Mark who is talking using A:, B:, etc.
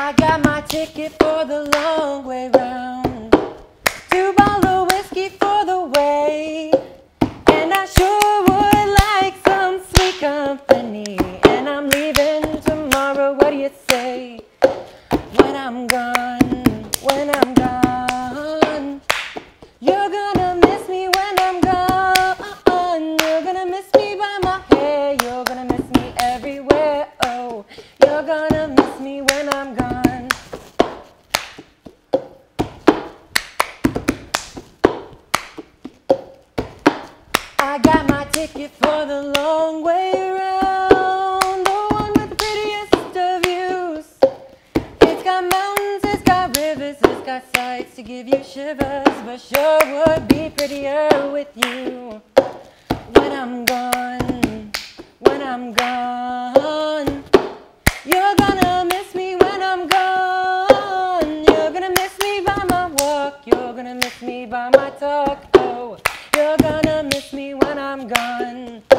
A: I got my ticket for the long way round, 2 bottles of whiskey for the way, and I sure would like some sweet company. And I'm leaving tomorrow, what do you say? When I'm gone, when I'm gone, you're gonna miss me when I'm gone. You're gonna miss me by my hair, you're gonna miss me everywhere. Oh, you're gonna miss me when I'm gone. I got my ticket for the long way round, the one with the prettiest of views. It's got mountains, it's got rivers, it's got sights to give you shivers, but sure would be prettier with you. When I'm gone, when I'm gone, you're gonna miss me when I'm gone. You're gonna miss me by my walk, you're gonna miss me by my talk. Oh, you're gonna miss me when I'm gone.